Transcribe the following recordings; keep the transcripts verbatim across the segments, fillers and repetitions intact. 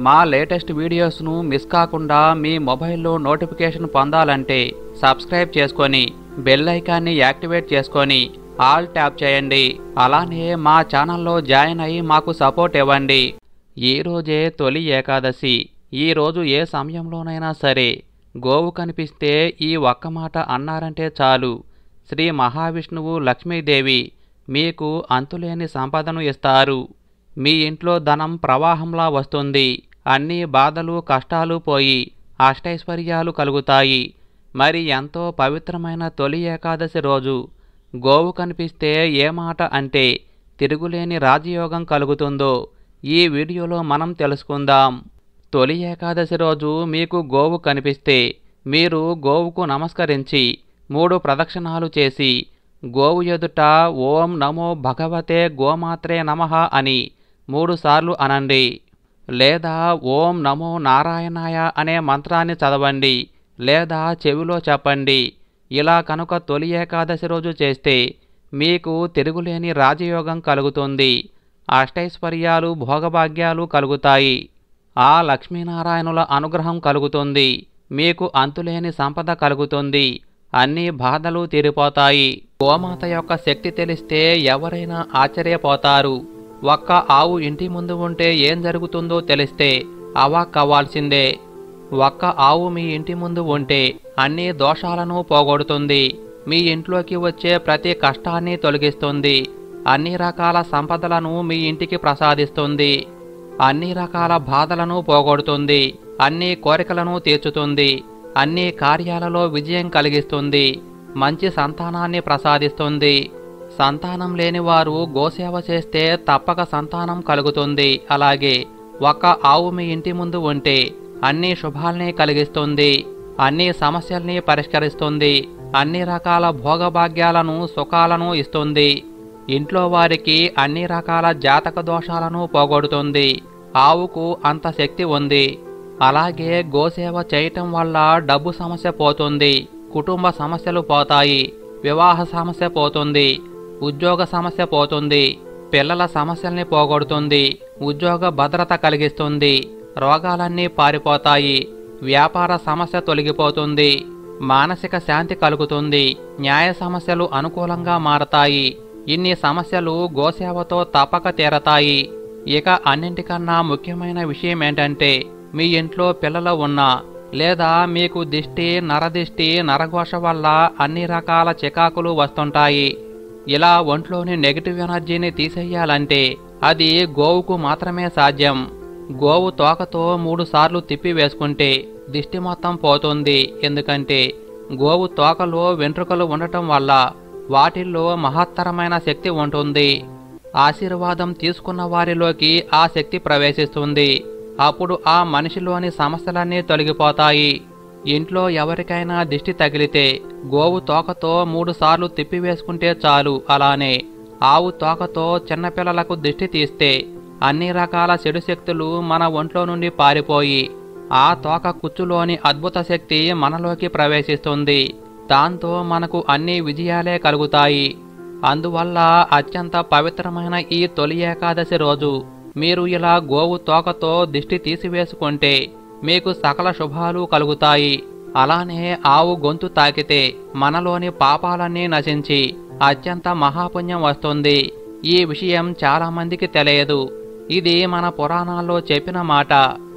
మా latest వీడియోస్ను miss కాకుండా మీ మొబైల్లో నోటిఫికేషన్ పొందాలంటే సబ్స్క్రైబ్ చేసుకొని బెల్ ఐకాన్ని యాక్టివేట్ చేసుకొని ఆల్ ట్యాప్ చేయండి. అలానే మా ఛానల్లో జాయిన్ అయ్యి మాకు సపోర్ట్ ఇవ్వండి. ఈరోజే తొలి ఏకాదశి. ఈరోజు ఏ సమయంలోనైనా సరే గోవు కనిపిస్తే ఈ ఒక్క మాట అన్నారంటే చాలు, శ్రీ మహావిష్ణువు లక్ష్మీదేవి మీకు అంతులేని సంపదను ఇస్తారు. మీ ఇంట్లో ధనం ప్రవాహంలా వస్తుంది. అన్ని బాధలు కష్టాలు పోయి అష్టైశ్వర్యాలు కలుగుతాయి. మరి ఎంతో పవిత్రమైన తొలి ఏకాదశి రోజు గోవు కనిపిస్తే ఏ మాట అంటే తిరుగులేని రాజయోగం కలుగుతుందో ఈ వీడియోలో మనం తెలుసుకుందాం. తొలి ఏకాదశి రోజు మీకు గోవు కనిపిస్తే మీరు గోవుకు నమస్కరించి మూడు ప్రదక్షిణాలు చేసి గోవు ఎదుట ఓం నమో భగవతే గోమాత్రే నమః అని మూడుసార్లు అనండి. లేదా ఓం నమో నారాయణాయ అనే మంత్రాన్ని చదవండి, లేదా చెవిలో చెప్పండి. ఇలా కనుక తొలి ఏకాదశి రోజు చేస్తే మీకు తిరుగులేని రాజయోగం కలుగుతుంది. అష్టైశ్వర్యాలు భోగభాగ్యాలు కలుగుతాయి. ఆ లక్ష్మీనారాయణుల అనుగ్రహం కలుగుతుంది. మీకు అంతులేని సంపద కలుగుతుంది. అన్ని బాధలు తీరిపోతాయి. గోమాత యొక్క శక్తి తెలిస్తే ఎవరైనా ఆశ్చర్యపోతారు. ఒక్క ఆవు ఇంటి ముందు ఉంటే ఏం జరుగుతుందో తెలిస్తే అవాక్కవ్వాల్సిందే. ఒక్క ఆవు మీ ఇంటి ముందు ఉంటే అన్ని దోషాలను పోగొడుతుంది. మీ ఇంట్లోకి వచ్చే ప్రతి కష్టాన్ని తొలగిస్తుంది. అన్ని రకాల సంపదలను మీ ఇంటికి ప్రసాదిస్తుంది. అన్ని రకాల బాధలను పోగొడుతుంది. అన్ని కోరికలను తీర్చుతుంది. అన్ని కార్యాలలో విజయం కలిగిస్తుంది. మంచి సంతానాన్ని ప్రసాదిస్తుంది. సంతానం లేని వారు గోసేవ చేస్తే తప్పక సంతానం కలుగుతుంది. అలాగే ఒక్క ఆవు మీ ఇంటి ముందు ఉంటే అన్ని శుభాల్ని కలిగిస్తుంది. అన్ని సమస్యల్ని పరిష్కరిస్తుంది. అన్ని రకాల భోగభాగ్యాలను సుఖాలను ఇస్తుంది. ఇంట్లో వారికి అన్ని రకాల జాతక దోషాలను పోగొడుతుంది. ఆవుకు అంత శక్తి ఉంది. అలాగే గోసేవ చేయటం వల్ల డబ్బు సమస్య పోతుంది. కుటుంబ సమస్యలు పోతాయి. వివాహ సమస్య పోతుంది. ఉద్యోగ సమస్య పోతుంది. పిల్లల సమస్యల్ని పోగొడుతుంది. ఉద్యోగ భద్రత కలిగిస్తుంది. రోగాలన్నీ పారిపోతాయి. వ్యాపార సమస్య తొలగిపోతుంది. మానసిక శాంతి కలుగుతుంది. న్యాయ సమస్యలు అనుకూలంగా మారతాయి. ఇన్ని సమస్యలు గోసేవతో తప్పక తీరతాయి. ఇక అన్నింటికన్నా ముఖ్యమైన విషయం ఏంటంటే మీ ఇంట్లో పిల్లలు ఉన్నా లేదా మీకు దిష్టి నరదిష్టి నరఘోష వల్ల అన్ని రకాల చికాకులు వస్తుంటాయి. ఇలా ఒంట్లోని నెగిటివ్ ఎనర్జీని తీసేయాలంటే అది గోవుకు మాత్రమే సాధ్యం. గోవు తోకతో మూడు సార్లు తిప్పి వేసుకుంటే దిష్టి మొత్తం పోతుంది. ఎందుకంటే గోవు తోకలో వెంట్రుకలు ఉండటం వల్ల వాటిల్లో మహత్తరమైన శక్తి ఉంటుంది. ఆశీర్వాదం తీసుకున్న వారిలోకి ఆ శక్తి ప్రవేశిస్తుంది. అప్పుడు ఆ మనిషిలోని సమస్యలన్నీ తొలగిపోతాయి. ఇంట్లో ఎవరికైనా దిష్టి తగిలితే గోవు తోకతో మూడు సార్లు తిప్పివేసుకుంటే చాలు. అలానే ఆవు తోకతో చిన్నపిల్లలకు దిష్టి తీస్తే అన్ని రకాల చెడు శక్తులు మన ఒంట్లో నుండి పారిపోయి ఆ తోక కుచ్చులోని అద్భుత శక్తి మనలోకి ప్రవేశిస్తుంది. దాంతో మనకు అన్ని విజయాలే కలుగుతాయి. అందువల్ల అత్యంత పవిత్రమైన ఈ తొలి ఏకాదశి రోజు మీరు ఇలా గోవు తోకతో దిష్టి తీసివేసుకుంటే మీకు సకల శుభాలు కలుగుతాయి. అలానే ఆవు గొంతు తాకితే మనలోని పాపాలన్నీ నశించి అత్యంత మహాపుణ్యం వస్తుంది. ఈ విషయం చాలా మందికి తెలియదు. ఇది మన పురాణాల్లో చెప్పిన మాట.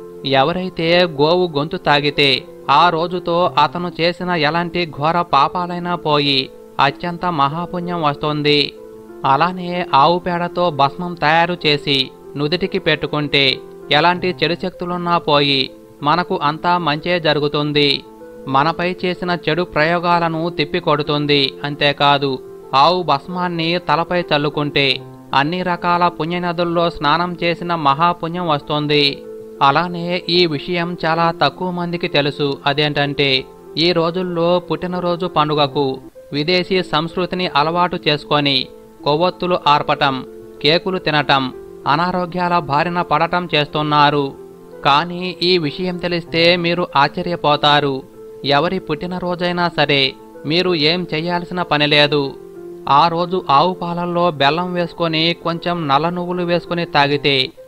ఎవరైతే గోవు గొంతు తాగితే ఆ రోజుతో అతను చేసిన ఎలాంటి ఘోర పాపాలైనా పోయి అత్యంత మహాపుణ్యం వస్తుంది. అలానే ఆవు పేడతో భస్మం తయారు చేసి నుదిటికి పెట్టుకుంటే ఎలాంటి చెడు శక్తులున్నా పోయి మనకు అంతా మంచే జరుగుతుంది. మనపై చేసిన చెడు ప్రయోగాలను తిప్పికొడుతుంది. అంతేకాదు ఆవు భస్మాన్ని తలపై చల్లుకుంటే అన్ని రకాల పుణ్యనదుల్లో స్నానం చేసిన మహాపుణ్యం వస్తుంది. అలానే ఈ విషయం చాలా తక్కువ మందికి తెలుసు. అదేంటంటే ఈ రోజుల్లో పుట్టినరోజు పండుగకు విదేశీ సంస్కృతిని అలవాటు చేసుకొని కొవ్వొత్తులు ఆర్పటం, కేకులు తినటం, అనారోగ్యాల బారిన పడటం చేస్తున్నారు. కానీ ఈ విషయం తెలిస్తే మీరు ఆశ్చర్యపోతారు. ఎవరి పుట్టినరోజైనా సరే మీరు ఏం చెయ్యాల్సిన పని లేదు. ఆ రోజు ఆవు పాలల్లో బెల్లం వేసుకొని కొంచెం నల్ల నువ్వులు వేసుకొని తాగితే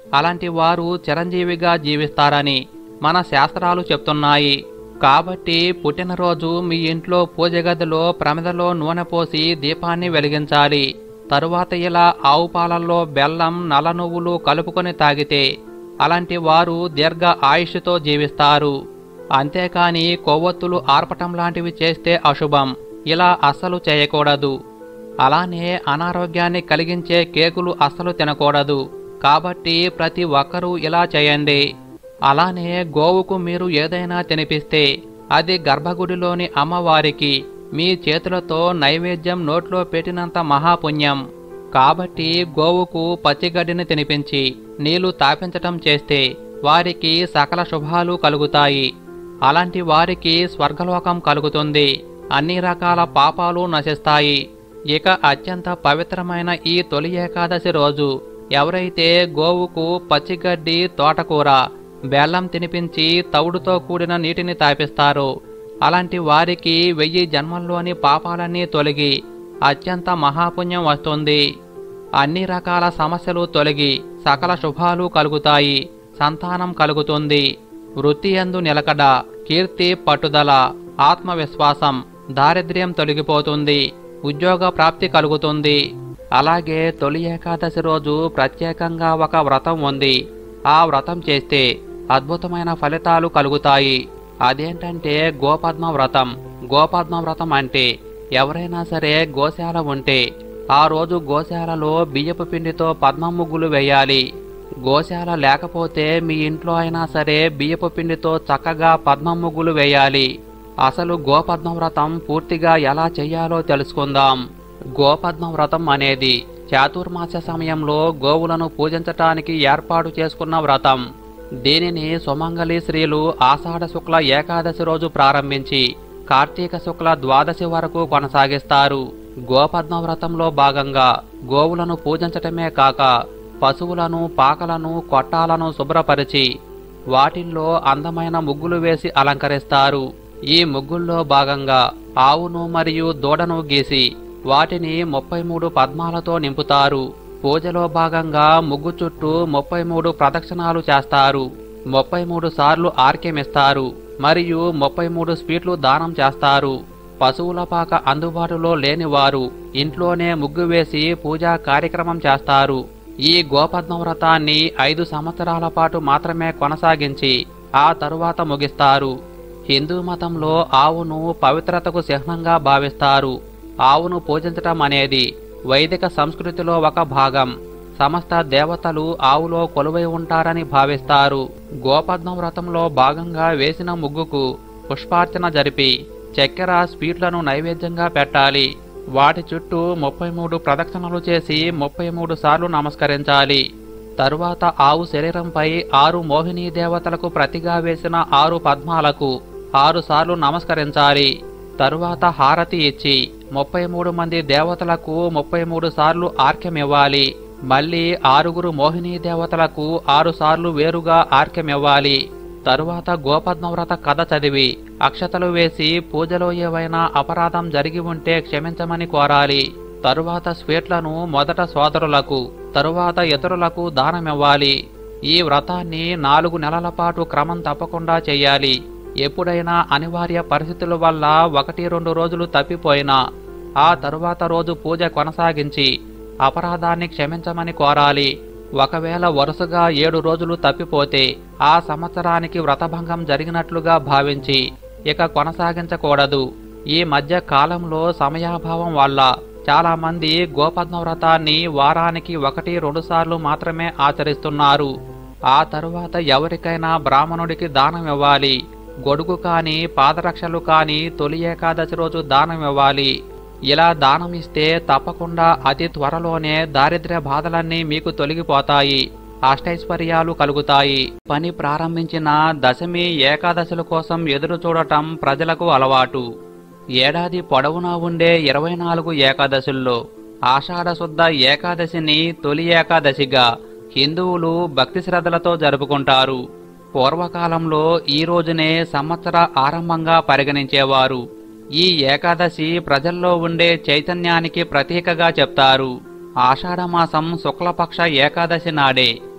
అలాంటి వారు చిరంజీవిగా జీవిస్తారని మన శాస్త్రాలు చెప్తున్నాయి. కాబట్టి పుట్టినరోజు మీ ఇంట్లో పూజ గదిలో ప్రమిదలో నూనె పోసి దీపాన్ని వెలిగించాలి. తరువాత ఇలా ఆవు పాలల్లో బెల్లం నల్ల నువ్వులు కలుపుకొని తాగితే అలాంటి వారు దీర్ఘ ఆయుష్తో జీవిస్తారు. అంతేకాని కొవ్వొత్తులు ఆర్పటం లాంటివి చేస్తే అశుభం. ఇలా అస్సలు చేయకూడదు. అలానే అనారోగ్యాన్ని కలిగించే కేకులు అస్సలు తినకూడదు. కాబట్టి ప్రతి ఒక్కరూ ఇలా చేయండి. అలానే గోవుకు మీరు ఏదైనా తినిపిస్తే అది గర్భగుడిలోని అమ్మవారికి మీ చేతులతో నైవేద్యం నోట్లో పెట్టినంత మహాపుణ్యం. కాబట్టి గోవుకు పచ్చిగడ్డిని తినిపించి నీళ్లు తాపించటం చేస్తే వారికి సకల శుభాలు కలుగుతాయి. అలాంటి వారికి స్వర్గలోకం కలుగుతుంది. అన్ని రకాల పాపాలు నశిస్తాయి. ఇక అత్యంత పవిత్రమైన ఈ తొలి ఏకాదశి రోజు ఎవరైతే గోవుకు పచ్చిగడ్డి తోటకూర బెల్లం తినిపించి తవుడుతో కూడిన నీటిని తాపిస్తారో అలాంటి వారికి వెయ్యి జన్మల్లోని పాపాలన్నీ తొలగి అత్యంత మహాపుణ్యం వస్తుంది. అన్ని రకాల సమస్యలు తొలగి సకల శుభాలు కలుగుతాయి. సంతానం కలుగుతుంది. వృత్తి యందు నిలకడ, కీర్తి, పట్టుదల, ఆత్మవిశ్వాసం, దారిద్ర్యం తొలగిపోతుంది. ఉద్యోగ ప్రాప్తి కలుగుతుంది. అలాగే తొలి ఏకాదశి రోజు ప్రత్యేకంగా ఒక వ్రతం ఉంది. ఆ వ్రతం చేస్తే అద్భుతమైన ఫలితాలు కలుగుతాయి. అదేంటంటే గోపద్మ వ్రతం. గోపద్మ వ్రతం అంటే ఎవరైనా సరే గోశాల ఉంటే ఆ రోజు గోశాలలో బియ్యపు పిండితో పద్మ ముగ్గులు వేయాలి. గోశాల లేకపోతే మీ ఇంట్లో అయినా సరే బియ్యపు పిండితో చక్కగా పద్మ ముగ్గులు వేయాలి. అసలు గోపద్మ వ్రతం పూర్తిగా ఎలా చెయ్యాలో తెలుసుకుందాం. గోపద్మ వ్రతం అనేది చాతుర్మాస సమయంలో గోవులను పూజించటానికి ఏర్పాటు చేసుకున్న వ్రతం. దీనిని సుమంగళి స్త్రీలు ఆషాఢ శుక్ల ఏకాదశి రోజు ప్రారంభించి కార్తీక శుక్ల ద్వాదశి వరకు కొనసాగిస్తారు. గోపద్మ వ్రతంలో భాగంగా గోవులను పూజించటమే కాక పశువులను, పాకలను, కొట్టాలను శుభ్రపరిచి వాటిల్లో అందమైన ముగ్గులు వేసి అలంకరిస్తారు. ఈ ముగ్గుల్లో భాగంగా ఆవును మరియు దూడను గీసి వాటిని ముప్పై మూడు పద్మాలతో నింపుతారు. పూజలో భాగంగా ముగ్గు చుట్టూ ముప్పై మూడు ప్రదక్షిణాలు చేస్తారు. ముప్పై మూడు సార్లు ఆర్కెమిస్తారు మరియు ముప్పై మూడు స్వీట్లు దానం చేస్తారు. పశువుల పాక అందుబాటులో లేని వారు ఇంట్లోనే ముగ్గు వేసి పూజా కార్యక్రమం చేస్తారు. ఈ గోపద్మ వ్రతాన్ని ఐదు సంవత్సరాల పాటు మాత్రమే కొనసాగించి ఆ తరువాత ముగిస్తారు. హిందూ మతంలో ఆవును పవిత్రతకు చిహ్నంగా భావిస్తారు. ఆవును పూజించటం అనేది వైదిక సంస్కృతిలో ఒక భాగం. సమస్త దేవతలు ఆవులో కొలువై ఉంటారని భావిస్తారు. గోపద్మ వ్రతంలో భాగంగా వేసిన ముగ్గుకు పుష్పార్చన జరిపి చక్కెర, స్వీట్లను నైవేద్యంగా పెట్టాలి. వాటి చుట్టూ ముప్పై మూడు ప్రదక్షిణలు చేసి ముప్పై మూడు సార్లు నమస్కరించాలి. తరువాత ఆవు శరీరంపై ఆరు మోహినీ దేవతలకు ప్రతిగా వేసిన ఆరు పద్మాలకు ఆరు సార్లు నమస్కరించాలి. తరువాత హారతి ఇచ్చి ముప్పై మూడు మంది దేవతలకు ముప్పై మూడు సార్లు ఆర్క్యమివ్వాలి. మళ్ళీ ఆరుగురు మోహినీ దేవతలకు ఆరు సార్లు వేరుగా ఆర్క్యమివ్వాలి. తరువాత గోపద్మ వ్రత కథ చదివి అక్షతలు వేసి పూజలో ఏవైనా అపరాధం జరిగి ఉంటే క్షమించమని కోరాలి. తరువాత స్వీట్లను మొదట సోదరులకు, తరువాత ఇతరులకు దానమివ్వాలి. ఈ వ్రతాన్ని నాలుగు నెలల పాటు క్రమం తప్పకుండా చెయ్యాలి. ఎప్పుడైనా అనివార్య పరిస్థితుల వల్ల ఒకటి రెండు రోజులు తప్పిపోయినా ఆ తరువాత రోజు పూజ కొనసాగించి అపరాధాన్ని క్షమించమని కోరాలి. ఒకవేళ వరుసగా ఏడు రోజులు తప్పిపోతే ఆ సంవత్సరానికి వ్రతభంగం జరిగినట్లుగా భావించి ఇక కొనసాగించకూడదు. ఈ మధ్య కాలంలో సమయాభావం వల్ల చాలా మంది గోపద్మ వ్రతాన్ని వారానికి ఒకటి రెండు సార్లు మాత్రమే ఆచరిస్తున్నారు. ఆ తరువాత ఎవరికైనా బ్రాహ్మణుడికి దానం ఇవ్వాలి. గొడుగు కాని, పాదరక్షలు కాని తొలి ఏకాదశి రోజు దానం ఇవ్వాలి. ఇలా దానం ఇస్తే తప్పకుండా అతి త్వరలోనే దారిద్ర్య బాధలన్నీ మీకు తొలగిపోతాయి. అష్టైశ్వర్యాలు కలుగుతాయి. పని ప్రారంభించిన దశమి, ఏకాదశుల కోసం ఎదురు చూడటం ప్రజలకు అలవాటు. ఏడాది పొడవునా ఉండే ఇరవై నాలుగు ఏకాదశుల్లో ఆషాఢ శుద్ధ ఏకాదశిని తొలి ఏకాదశిగా హిందువులు భక్తి శ్రద్ధలతో జరుపుకుంటారు. పూర్వకాలంలో ఈ రోజునే సంవత్సర ఆరంభంగా పరిగణించేవారు. ఈ ఏకాదశి ప్రజల్లో ఉండే చైతన్యానికి ప్రతీకగా చెప్తారు. ఆషాఢమాసం శుక్లపక్ష ఏకాదశి నాడే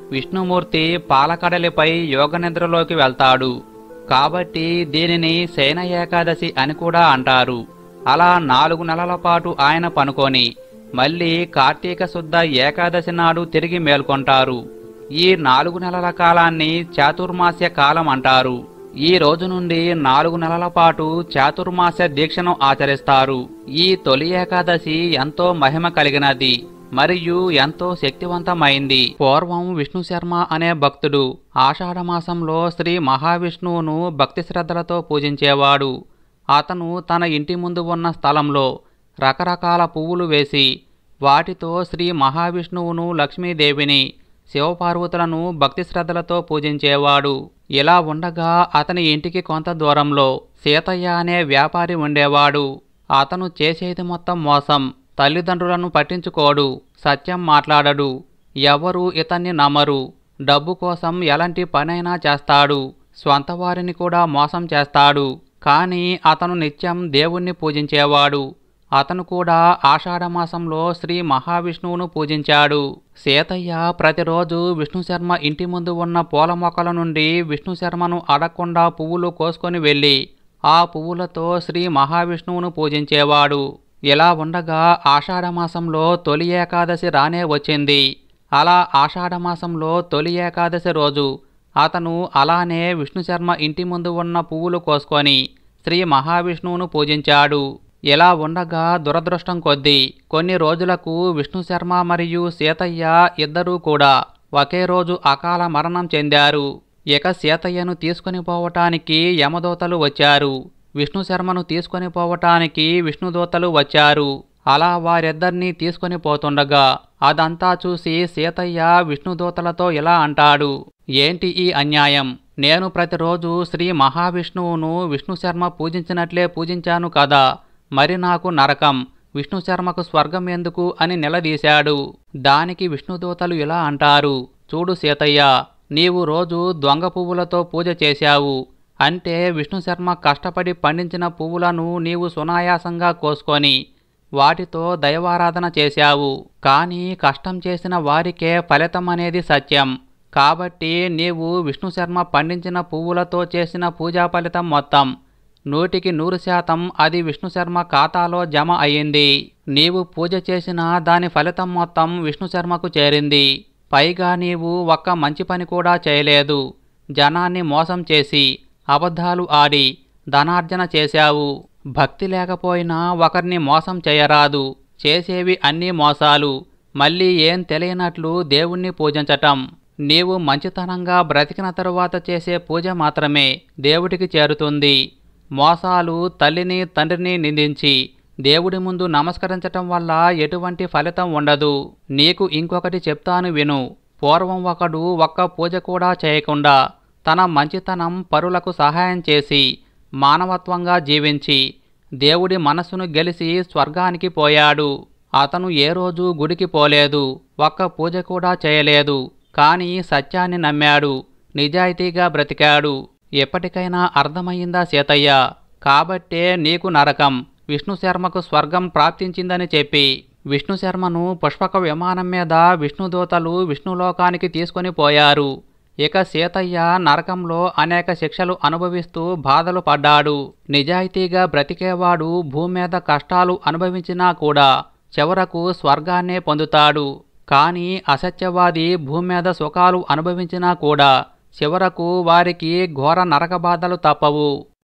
విష్ణుమూర్తి పాలకడలిపై యోగనిద్రలోకి వెళ్తాడు. కాబట్టి దీనిని శయన ఏకాదశి అని కూడా అంటారు. అలా నాలుగు నెలల పాటు ఆయన పనుకొని మళ్ళీ కార్తీక శుద్ధ ఏకాదశి నాడు తిరిగి మేల్కొంటారు. ఈ నాలుగు నెలల కాలాన్ని చాతుర్మాస్య కాలం అంటారు. ఈ రోజు నుండి నాలుగు నెలల పాటు చాతుర్మాస్య దీక్షను ఆచరిస్తారు. ఈ తొలి ఏకాదశి ఎంతో మహిమ కలిగినది మరియు ఎంతో శక్తివంతమైంది. పూర్వం విష్ణు శర్మ అనే భక్తుడు ఆషాఢమాసంలో శ్రీ మహావిష్ణువును భక్తి శ్రద్ధలతో పూజించేవాడు. అతను తన ఇంటి ముందు ఉన్న స్థలంలో రకరకాల పువ్వులు వేసి వాటితో శ్రీ మహావిష్ణువును, లక్ష్మీదేవిని, శివపార్వతులను భక్తి శ్రద్ధలతో పూజించేవాడు. ఇలా ఉండగా అతని ఇంటికి కొంత దూరంలో సీతయ్య అనే వ్యాపారి ఉండేవాడు. అతను చేసేది మొత్తం మోసం. తల్లిదండ్రులను పట్టించుకోడు, సత్యం మాట్లాడడు, ఎవరు ఇతన్ని నమ్మరు. డబ్బు కోసం ఎలాంటి పనైనా చేస్తాడు. స్వంత వారిని కూడా మోసం చేస్తాడు. కానీ అతను నిత్యం దేవుణ్ణి పూజించేవాడు. అతను కూడా ఆషాఢమాసంలో శ్రీ మహావిష్ణువును పూజించాడు. సీతయ్య ప్రతిరోజు విష్ణుశర్మ ఇంటి ముందు ఉన్న పూల మొక్కల నుండి విష్ణుశర్మను అడగకుండా పువ్వులు కోసుకొని వెళ్ళి ఆ పువ్వులతో శ్రీ మహావిష్ణువును పూజించేవాడు. ఇలా ఉండగా ఆషాఢమాసంలో తొలి ఏకాదశి రానే వచ్చింది. అలా ఆషాఢమాసంలో తొలి ఏకాదశి రోజు అతను అలానే విష్ణుశర్మ ఇంటి ముందు ఉన్న పువ్వులు కోసుకొని శ్రీ మహావిష్ణువును పూజించాడు. ఇలా ఉండగా దురదృష్టం కొద్దీ కొన్ని రోజులకు విష్ణుశర్మ మరియు సీతయ్య ఇద్దరూ కూడా ఒకే రోజు అకాల మరణం చెందారు. ఇక సీతయ్యను తీసుకొని పోవటానికి యమదూతలు వచ్చారు. విష్ణుశర్మను తీసుకొని పోవటానికి విష్ణుదూతలు వచ్చారు. అలా వారిద్దరినీ తీసుకొని పోతుండగా అదంతా చూసి సీతయ్య విష్ణుదూతలతో ఇలా అంటాడు, ఏంటి ఈ అన్యాయం? నేను ప్రతిరోజు శ్రీ మహావిష్ణువును విష్ణుశర్మ పూజించినట్లే పూజించాను కదా, మరి నాకు నరకం, విష్ణుశర్మకు స్వర్గం ఎందుకు అని నిలదీశాడు. దానికి విష్ణుదూతలు ఇలా అంటారు, చూడు సీతయ్య, నీవు రోజు దొంగ పువ్వులతో పూజ చేశావు. అంటే విష్ణుశర్మ కష్టపడి పండించిన పువ్వులను నీవు సునాయాసంగా కోసుకొని వాటితో దైవారాధన చేశావు. కానీ కష్టం చేసిన వారికే ఫలితం అనేది సత్యం. కాబట్టి నీవు విష్ణుశర్మ పండించిన పువ్వులతో చేసిన పూజా ఫలితం మొత్తం నూటికి నూరు శాతం అది విష్ణుశర్మ ఖాతాలో జమ అయ్యింది. నీవు పూజ చేసిన దాని ఫలితం మొత్తం విష్ణుశర్మకు చేరింది. పైగా నీవు ఒక్క మంచి పని కూడా చేయలేదు. జనాన్ని మోసం చేసి అబద్ధాలు ఆడి ధనార్జన చేశావు. భక్తి లేకపోయినా ఒకరిని మోసం చేయరాదు. చేసేవి అన్నీ మోసాలు. మళ్ళీ ఏం తెలియనట్లు దేవుణ్ణి పూజించటం. నీవు మంచితనంగా బ్రతికిన తరువాత చేసే పూజ మాత్రమే దేవుడికి చేరుతుంది. మోసాలు, తల్లిని తండ్రిని నిందించి దేవుడి ముందు నమస్కరించటం వల్ల ఎటువంటి ఫలితం ఉండదు. నీకు ఇంకొకటి చెప్తాను విను. పూర్వం ఒకడు ఒక్క పూజ కూడా చేయకుండా తన మంచితనం పరులకు సహాయం చేసి మానవత్వంగా జీవించి దేవుడి మనస్సును గెలిచి స్వర్గానికి పోయాడు. అతను ఏ రోజు గుడికి పోలేదు, ఒక్క పూజ కూడా చేయలేదు. కానీ సత్యాన్ని నమ్మాడు, నిజాయితీగా బ్రతికాడు. ఎప్పటికైనా అర్థమయ్యిందా సీతయ్య? కాబట్టే నీకు నరకం, విష్ణుశర్మకు స్వర్గం ప్రాప్తించిందని చెప్పి విష్ణుశర్మను పుష్పక విమానం మీద విష్ణుదూతలు విష్ణులోకానికి తీసుకొని పోయారు. ఇక సీతయ్య నరకంలో అనేక శిక్షలు అనుభవిస్తూ బాధలు పడ్డాడు. నిజాయితీగా బ్రతికేవాడు భూమి మీద కష్టాలు అనుభవించినా కూడా చివరకు స్వర్గాన్నే పొందుతాడు. కానీ అసత్యవాది భూమి మీద సుఖాలు అనుభవించినా కూడా చివరకు వారికి ఘోర నరక బాధలు తప్పవు.